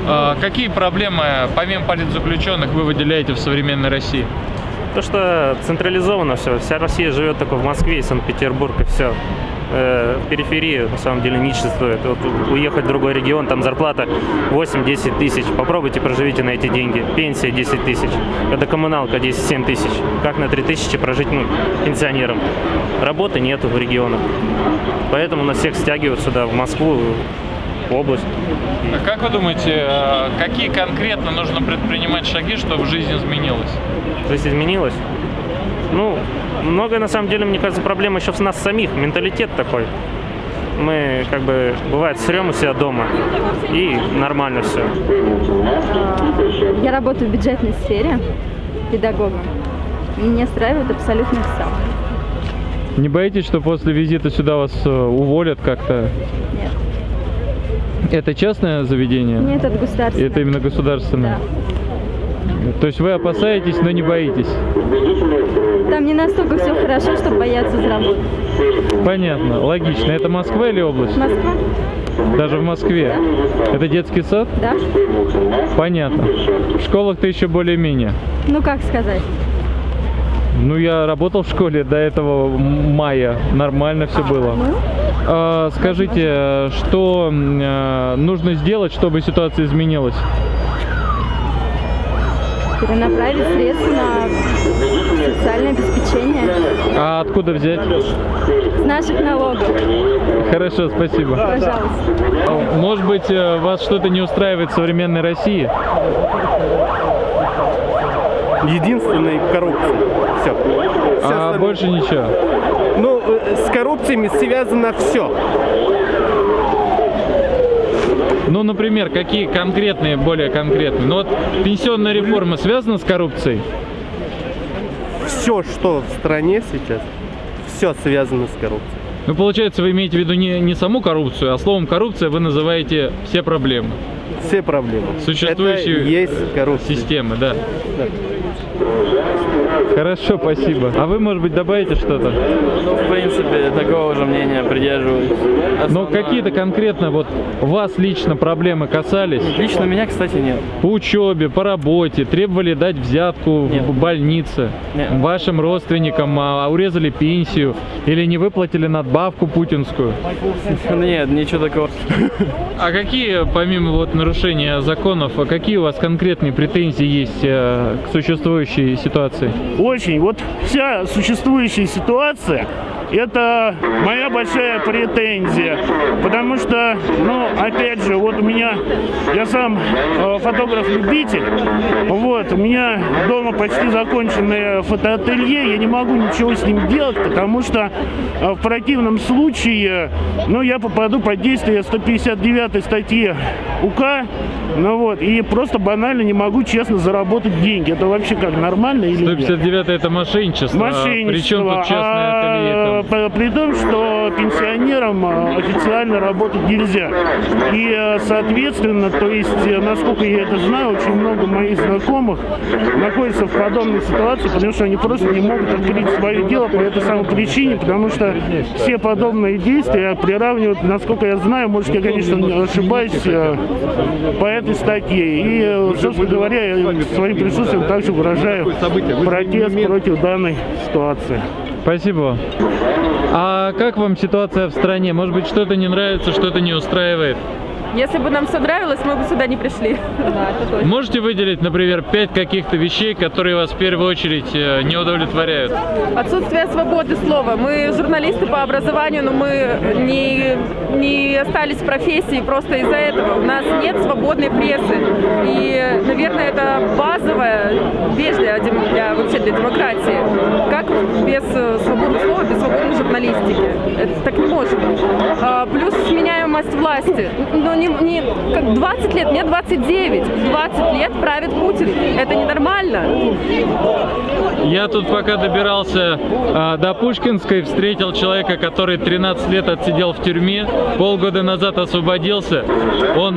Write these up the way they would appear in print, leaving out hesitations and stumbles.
Какие проблемы, помимо политзаключенных, вы выделяете в современной России? То, что централизовано все. Вся Россия живет только в Москве и Санкт-Петербург, и все. В периферии, на самом деле, нищенствует. Вот уехать в другой регион, там зарплата 8-10 тысяч. Попробуйте, проживите на эти деньги. Пенсия 10 тысяч. Это коммуналка 10-7 тысяч. Как на 3 тысячи прожить пенсионерам? Работы нету в регионах. Поэтому нас всех стягивают сюда, в Москву, в область. А как вы думаете, какие конкретно нужно предпринимать шаги, чтобы жизнь изменилась? Жизнь изменилась? Ну, многое, на самом деле, мне кажется, проблема еще в нас самих, менталитет такой. Мы, как бы, бывает, срем у себя дома, и нормально все. Я работаю в бюджетной сфере педагогом. Меня устраивает абсолютно все. Не боитесь, что после визита сюда вас уволят как-то? Нет. Это частное заведение? Нет, это государственное. Это именно государственное? Да. То есть вы опасаетесь, но не боитесь? Там не настолько все хорошо, чтобы бояться заработать. Понятно, логично. Это Москва или область? Москва. Даже в Москве? Да. Это детский сад? Да. Понятно. В школах-то еще более-менее. Ну, как сказать? Ну, я работал в школе до этого мая. Нормально все было. Ну? Скажите, что нужно сделать, чтобы ситуация изменилась? Перенаправить средства на социальное обеспечение. А откуда взять? С наших налогов. Хорошо, спасибо. Пожалуйста. Может быть, вас что-то не устраивает в современной России? Единственная коррупция. Все. А больше ничего? Ну, с коррупциями связано все. Ну, например, какие конкретные, более конкретные? Ну, вот пенсионная реформа связана с коррупцией? Все, что в стране сейчас, все связано с коррупцией. Ну, получается, вы имеете в виду не саму коррупцию, а словом коррупция вы называете все проблемы. Все проблемы. Существующие есть коррупция. Системы, да. Да. Хорошо, спасибо. А вы, может быть, добавите что-то? Ну, в принципе, такого же мнения придерживаюсь. Но какие-то конкретно вот вас лично проблемы касались? Лично меня, кстати, нет. По учебе, по работе, требовали дать взятку Нет. в больнице? Нет. Вашим родственникам урезали пенсию или не выплатили надбавку путинскую? Нет, ничего такого. А какие, помимо вот нарушения законов, какие у вас конкретные претензии есть к существующей ситуации? Очень. Вот вся существующая ситуация — это моя большая претензия, потому что, ну, опять же, вот у меня, я сам фотограф-любитель, вот, у меня дома почти законченное фотоателье, я не могу ничего с ним делать, потому что в противном случае, ну, я попаду под действие 159 статьи УК, ну вот, и просто банально не могу честно заработать деньги. Это вообще как, нормально или нет? 159 это мошенничество. Мошенничество. Причем тут частное ателье? При том, что пенсионерам официально работать нельзя. И, соответственно, то есть, насколько я это знаю, очень много моих знакомых находятся в подобной ситуации, потому что они просто не могут открыть свое дело по этой самой причине, потому что все подобные действия приравнивают, насколько я знаю, может, я, конечно, ошибаюсь, по этой статье. И, собственно говоря, я своим присутствием также выражаю протест против данной ситуации. Спасибо. А как вам ситуация в стране? Может быть, что-то не нравится, что-то не устраивает? Если бы нам все нравилось, мы бы сюда не пришли. Да, это точно. Можете выделить, например, 5 каких-то вещей, которые вас в первую очередь не удовлетворяют? Отсутствие свободы слова. Мы журналисты по образованию, но мы не остались в профессии просто из-за этого. У нас нет свободной прессы. И, наверное, это базовая вещь для вообще для демократии. Как без свободы слова, без свободной журналистики? Это так не может быть. Плюс сменяемость власти. Но не как 20 лет, мне 29. 20 лет правит Путин. Это ненормально. Я тут пока добирался до Пушкинской, встретил человека, который 13 лет отсидел в тюрьме, полгода назад освободился. Он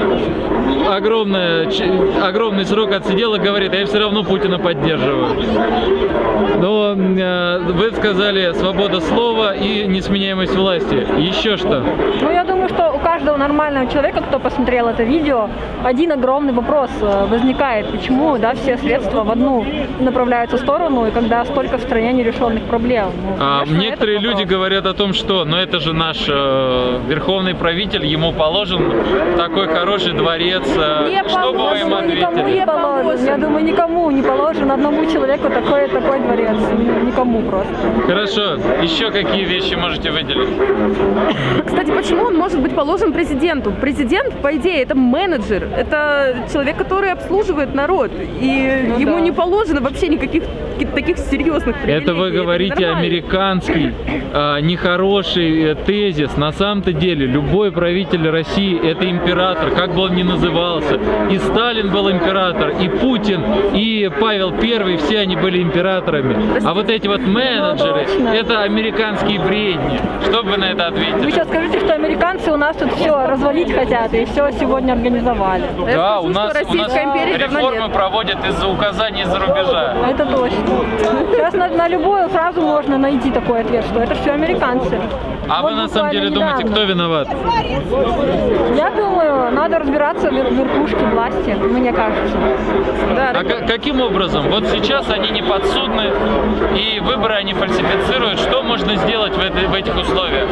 огромный срок отсидел и говорит: а я все равно Путина поддерживаю. Но вы сказали свобода слова и несменяемость власти. Еще что? Ну, я думаю, что у каждого нормального человека, кто посмотрел это видео, один огромный вопрос возникает. Почему, да, все средства в одну направляются в сторону, и когда столько в стране нерешенных проблем? Ну, конечно, некоторые люди говорят о том, что, но это же наш верховный правитель, ему положен такой хороший дворец. Что бы вы им ответили? Не положен. Я думаю, никому не положен, одному человеку такой дворец. Никому просто. Хорошо. Еще какие вещи можете выделить? Кстати, почему он может быть положен президенту? Президент, по идее, это менеджер, это человек, который обслуживает народ, и ему не положено вообще никаких таких серьезных привилегий. Это вы говорите американский, нехороший тезис. На самом-то деле, любой правитель России – это император, как бы он ни назывался. И Сталин был император, и Путин, и Павел I, все они были императорами. А вот эти вот менеджеры – это американские бредни. Что бы вы на это ответили? Вы сейчас скажите, что американцы у нас тут все развалить хотят, и все сегодня организовали. Да, у нас реформы проводят из-за указаний из-за рубежа. Это точно. Сейчас на любую фразу можно найти такой ответ, что это все американцы. А вот вы на самом деле думаете, кто виноват? Я думаю, надо разбираться в верхушке власти, мне кажется. Да, а каким образом? Вот сейчас они не подсудны, и выборы они фальсифицируют. Что можно сделать в этих условиях?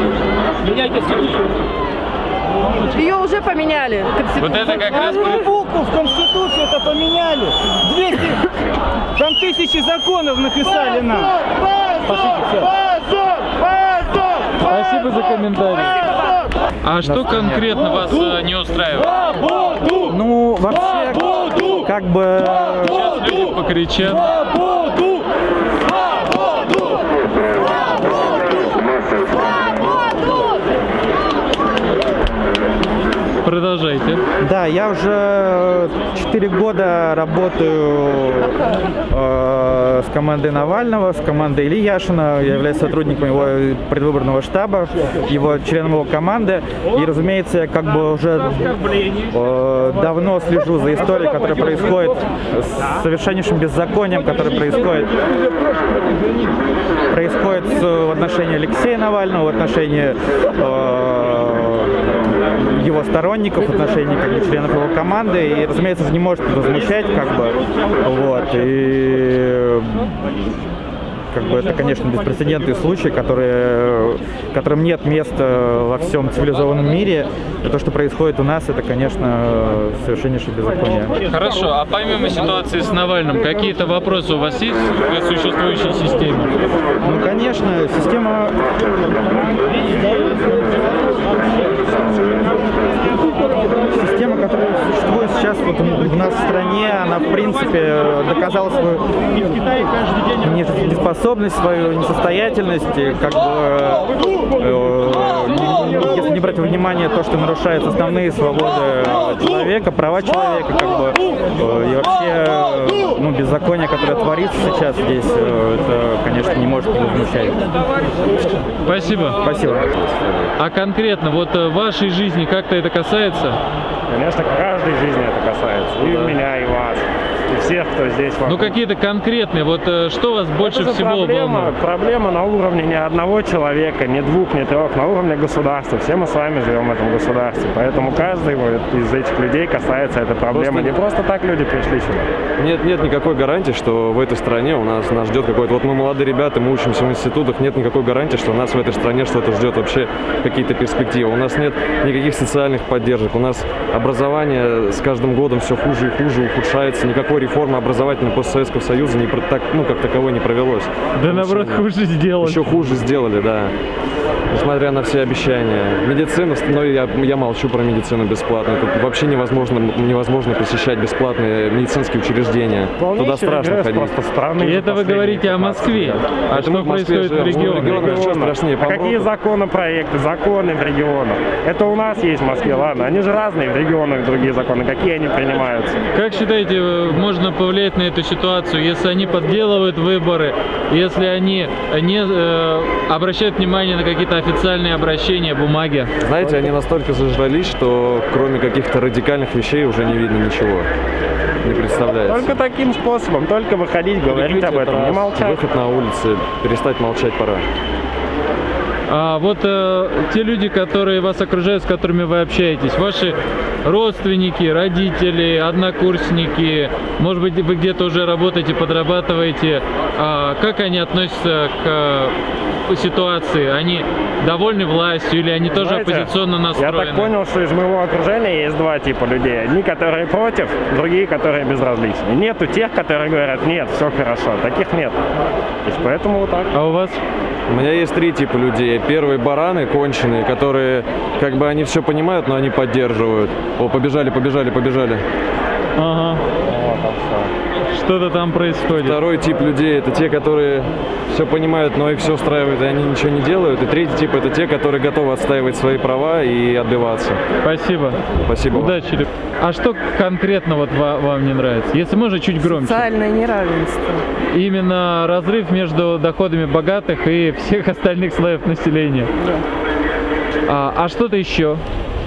Ее уже поменяли. Вот это как раз... Букву в Конституцию это поменяли. 200, там 1000 законов написали нам. Спасибо за комментарий. А что конкретно вас не устраивает? Ну, вообще, как бы... Сейчас люди покричат. Продолжайте. Да, я уже 4 года работаю с командой Навального, с командой Ильи Яшина. Я являюсь сотрудником его предвыборного штаба, членом его команды. И, разумеется, я как бы уже давно слежу за историей, которая происходит, с совершеннейшим беззаконием, которое происходит в отношении Алексея Навального, в отношении его сторонников, в отношении как бы членов его команды, и, разумеется, не может возмущать, как бы, вот, и как бы это, конечно, беспрецедентный случай, которым нет места во всем цивилизованном мире. И то, что происходит у нас, это, конечно, совершеннейшее беззаконие. Хорошо, а помимо ситуации с Навальным, какие-то вопросы у вас есть к существующей системе? Ну, конечно, система... Система, которая существует сейчас вот у нас в стране, она, в принципе, доказала свою неспособность, свою несостоятельность, как бы, если не брать во внимание то, что нарушаются основные свободы человека, права человека, как бы, и вообще, ну, беззаконие, которое творится сейчас здесь, это, конечно, не может возмущать. Спасибо. Спасибо. А конкретно, вот вашей жизни как-то это касается? Конечно, каждой жизни это касается. И меня, и вас, и всех, кто здесь вокруг. Ну, какие-то конкретные, вот что вас больше всего волнует? Проблема на уровне ни одного человека, ни двух, ни трех, на уровне государства. Все мы с вами живем в этом государстве. Поэтому каждый из этих людей касается этой проблемы. Не просто так люди пришли сюда. Нет никакой гарантии, что в этой стране нас ждет какой-то... Вот мы молодые ребята, мы учимся в институтах, нет никакой гарантии, что нас в этой стране что-то ждет вообще, какие-то перспективы. У нас нет никаких социальных поддержек, у нас образование с каждым годом все хуже и хуже, ухудшается. Никакой реформы образовательной постсоветского союза как таковой не провелось. Да, наоборот, хуже сделали. Еще хуже сделали, да. Несмотря на все обещания. Медицина, но я молчу про медицину бесплатную. Тут вообще невозможно посещать бесплатные медицинские учреждения. Туда страшно ходить. И это вы говорите о Москве. А что происходит в регионах? А какие законопроекты, законы в регионах? Это у нас есть в Москве, ладно. Они же разные в регионах, другие законы. Какие они принимаются? Как считаете, можно повлиять на эту ситуацию, если они подделывают выборы, если они не обращают внимание на какие-то официальные обращения, бумаги? Знаете, они настолько зажрались, что кроме каких-то радикальных вещей уже не видно ничего. Не представляется. Только таким способом, только выходить, говорить об этом, не молчать. Выход на улицы, перестать молчать пора. А вот те люди, которые вас окружают, с которыми вы общаетесь, ваши родственники, родители, однокурсники, может быть, вы где-то уже работаете, подрабатываете, как они относятся к ситуации? Они довольны властью или они тоже оппозиционно настроены? Я так понял, что из моего окружения есть два типа людей. Одни, которые против, другие, которые безразличны. Нету тех, которые говорят, нет, все хорошо. Таких нет. То есть поэтому вот так. А у вас? У меня есть три типа людей. Первые бараны конченые, которые как бы они все понимают, но они поддерживают. О, побежали. Ага. Что-то там происходит. Второй тип людей — это те, которые все понимают, но их все устраивает, и они ничего не делают. И третий тип — это те, которые готовы отстаивать свои права и отбиваться. Спасибо. Спасибо. Удачи. А что конкретно вот вам не нравится? Если можно, чуть громче. Социальное неравенство. Именно разрыв между доходами богатых и всех остальных слоев населения. Да. А что-то еще?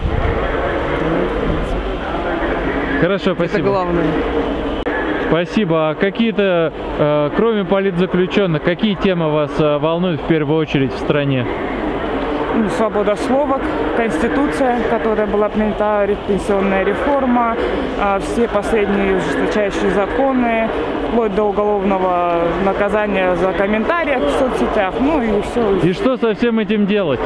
Хорошо, спасибо. Это главное. Спасибо. А какие-то, кроме политзаключенных, какие темы вас волнуют в первую очередь в стране? Свобода слова, Конституция, которая была принята, пенсионная реформа, все последние ужесточающие законы, вплоть до уголовного наказания за комментарии в соцсетях, ну и все. И что со всем этим делать?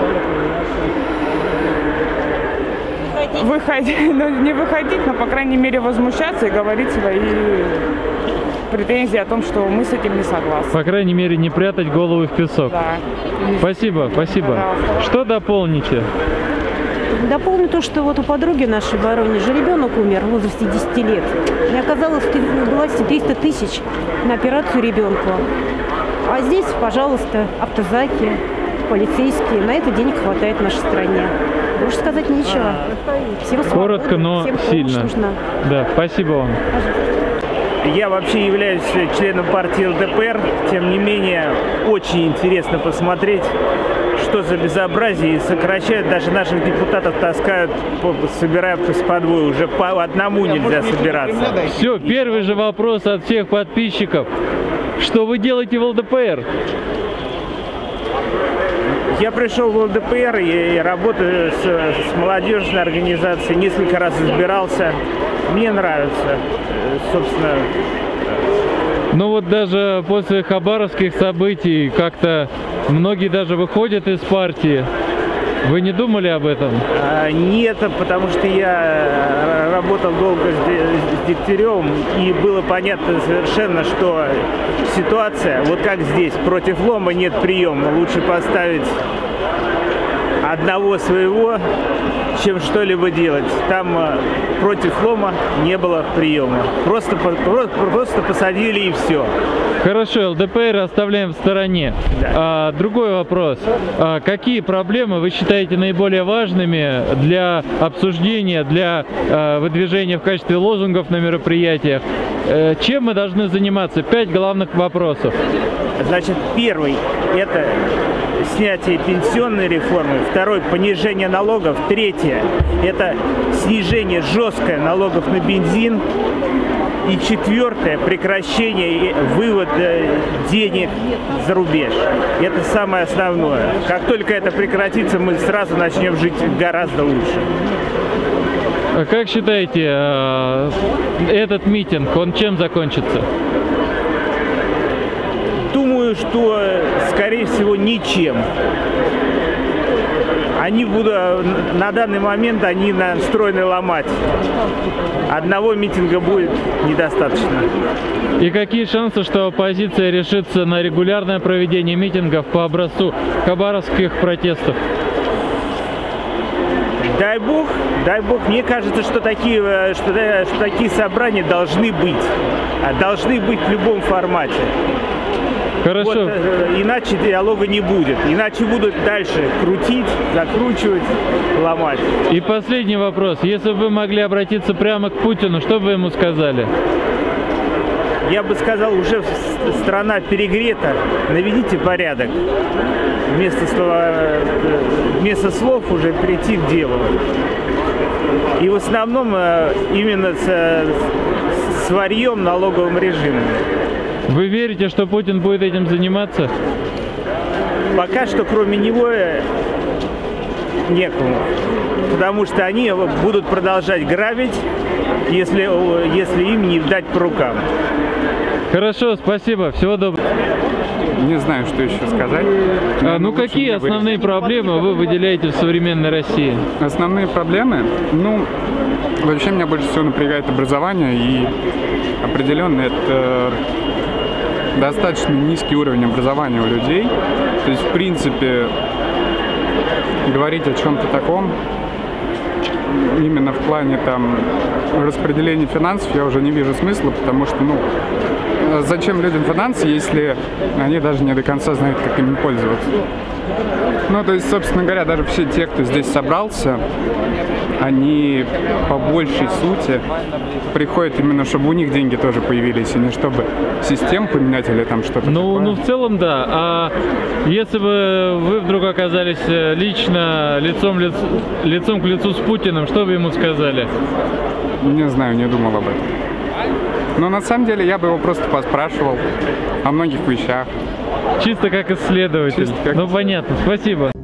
Выходить, ну, не выходить, но, по крайней мере, возмущаться и говорить свои претензии о том, что мы с этим не согласны. По крайней мере, не прятать голову в песок. Да. Спасибо. Пожалуйста. Что дополните? Дополню то, что вот у подруги нашей в Воронеже ребенок умер в возрасте 10 лет. И оказалось в власти 300 тысяч на операцию ребенку. А здесь, пожалуйста, автозаки, полицейские. На это денег хватает в нашей стране. Больше сказать нечего. Всем коротко, но всем сильно. Нужна. Да, спасибо вам. Я вообще являюсь членом партии ЛДПР. Тем не менее, очень интересно посмотреть, что за безобразие. И сокращают, даже наших депутатов таскают, собирая с подвоя. Уже по одному нельзя собираться. Все, первый же вопрос от всех подписчиков. Что вы делаете в ЛДПР? Я пришел в ЛДПР и работаю с молодежной организацией, несколько раз избирался. Мне нравится, собственно. Ну вот даже после хабаровских событий как-то многие даже выходят из партии. Вы не думали об этом? Нет, потому что я работал долго с Дегтяревым, и было понятно совершенно, что ситуация, вот как здесь, против лома нет приема. Лучше поставить одного своего, чем что-либо делать. Там против лома не было приема. Просто посадили и все. Хорошо, ЛДПР оставляем в стороне. Да. Другой вопрос. Какие проблемы вы считаете наиболее важными для обсуждения, для выдвижения в качестве лозунгов на мероприятиях? Чем мы должны заниматься? 5 главных вопросов. Значит, первый – это снятие пенсионной реформы. Второй – понижение налогов. Третье – это снижение жесткое налогов на бензин. И четвертое – прекращение вывода денег за рубеж. Это самое основное. Как только это прекратится, мы сразу начнем жить гораздо лучше. Как считаете, этот митинг, он чем закончится? Думаю, что, скорее всего, ничем. Они будут, на данный момент они настроены ломать. Одного митинга будет недостаточно. И какие шансы, что оппозиция решится на регулярное проведение митингов по образцу хабаровских протестов? Дай бог, мне кажется, что такие собрания должны быть в любом формате. Хорошо. Вот, иначе диалога не будет, иначе будут дальше крутить, закручивать, ломать. И последний вопрос. Если бы вы могли обратиться прямо к Путину, что бы вы ему сказали? Я бы сказал, уже страна перегрета, наведите порядок. Вместо слов уже перейти к делу. И в основном именно с варьем налоговым режимом. Вы верите, что Путин будет этим заниматься? пока что кроме него некому. Потому что они будут продолжать грабить, если им не дать по рукам. Хорошо, спасибо, всего доброго. Не знаю, что еще сказать. Ну, какие основные проблемы вы выделяете в современной России? Основные проблемы? Ну, вообще меня больше всего напрягает образование, и определенно это достаточно низкий уровень образования у людей. То есть, в принципе, говорить о чем-то таком, именно в плане там распределения финансов, я уже не вижу смысла, потому что, ну, зачем людям финансы, если они даже не до конца знают, как ими пользоваться? Ну, то есть, собственно говоря, даже все те, кто здесь собрался, они по большей сути приходят именно, чтобы у них деньги тоже появились, и не чтобы систему поменять или там что-то такое. Ну, в целом, да. А если бы вы вдруг оказались лично лицом к лицу с Путиным, что бы ему сказали? Не знаю, не думал об этом. Но на самом деле я бы его просто поспрашивал о многих вещах. Чисто как исследователь. Ну, понятно. Спасибо.